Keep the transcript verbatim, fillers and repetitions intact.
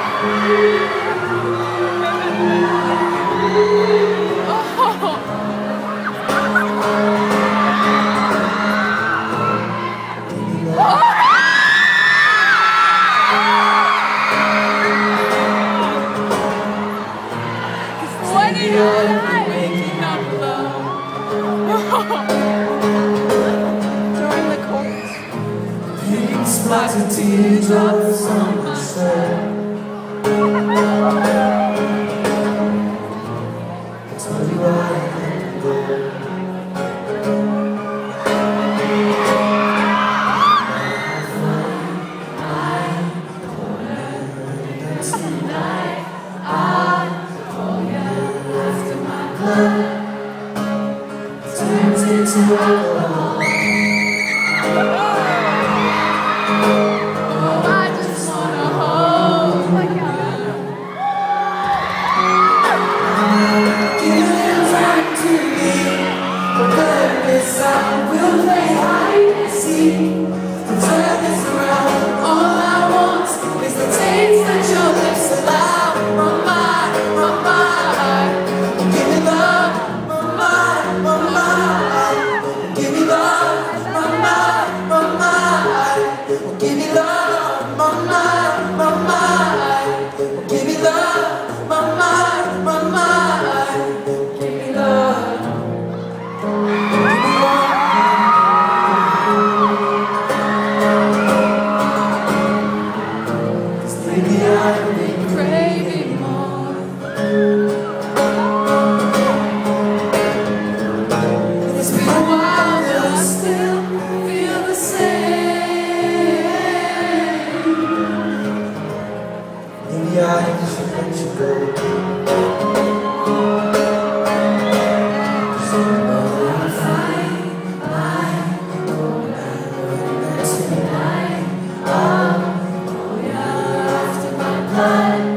Waking up during the chorus. Pink splattered teardrops on my shirt. Tell you why I can't go. Turns into alcohol. Oh, I just wanna hold my God. Give it right to me. For purpose I will play hide and seek. To turn this around, all I want is the taste that your lips allow. My mind, my mind. Give me love. Give me love, my mind, my mind. Give me love, my mind, my mind. Give me love, my mind, my mind. Give me love. Cause maybe I've been craving more. It's been a while, but I still feel the same. Maybe I just should let you go. So I'm fine, I'm going out tonight. I'll call you after my blood.